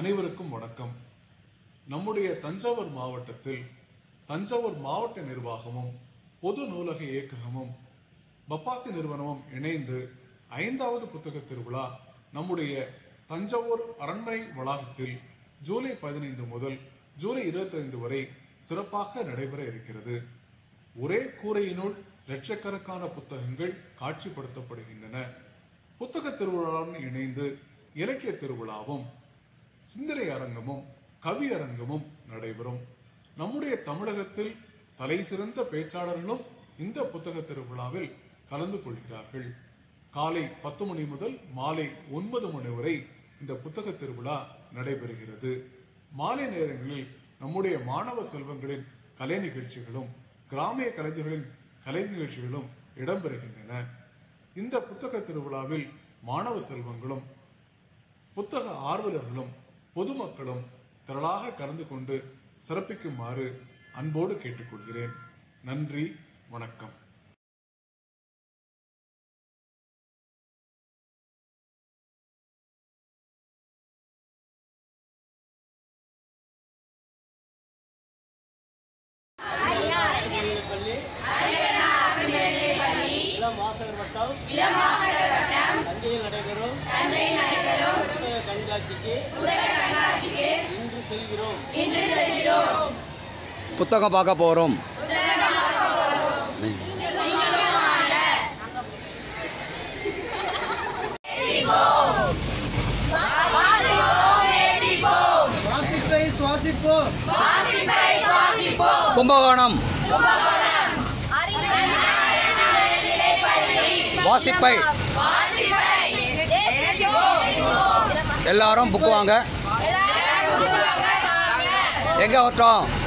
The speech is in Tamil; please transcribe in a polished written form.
அனைவருக்கும் வணக்கம். நம்முடைய தஞ்சாவூர் மாவட்டத்தில் தஞ்சாவூர் மாவட்ட நிர்வாகமும் பொது நூலக இயக்ககமும் பப்பாசி நிறுவனமும் இணைந்து 5வது புத்தக திருவிழா நம்முடைய தஞ்சாவூர் அரண்மனை வளாகத்தில் ஜூலை 15 முதல் ஜூலை 25 வரை சிறப்பாக நடைபெற இருக்கிறது. ஒரே கூரையினுள் லட்சக்கணக்கான புத்தகங்கள் காட்சிப்படுத்தப்படுகின்றன. புத்தக திருவிழாவுடன் இணைந்து இலக்கிய திருவிழாவும் சிந்தனை அரங்கமும் கவி அரங்கமும் நடைபெறும். நம்முடைய தமிழகத்தில் தலை சிறந்த பேச்சாளர்களும் இந்த புத்தக திருவிழாவில் கலந்து கொள்கிறார்கள். காலை 10 மணி முதல் மாலை 9 மணி வரை இந்த புத்தக திருவிழா நடைபெறுகிறது. மாலை நேரங்களில் நம்முடைய மாணவ செல்வங்களின் கலை நிகழ்ச்சிகளும் கிராமிய கலைஞர்களின் கலை நிகழ்ச்சிகளும் இடம்பெறுகின்றன. இந்த புத்தக திருவிழாவில் மாணவ செல்வங்களும் புத்தக ஆர்வலர்களும் பொதுமக்களும் திரளாக கலந்து கொண்டு சிறப்பிக்குமாறு அன்போடு கேட்டுக்கொள்கிறேன். நன்றி, வணக்கம். வாசகர் வட்டம் தஞ்சையில் நடைபெறும் கண்காட்சிக்கு இன்று செல்கிறோம். புத்தகம் பார்க்க போறோம். வாசிப்பை சுவாசிப்போம். கும்பகோணம் வாசிப்பை எல்லாரும் புக் வாங்க. எங்க வரட்டும்?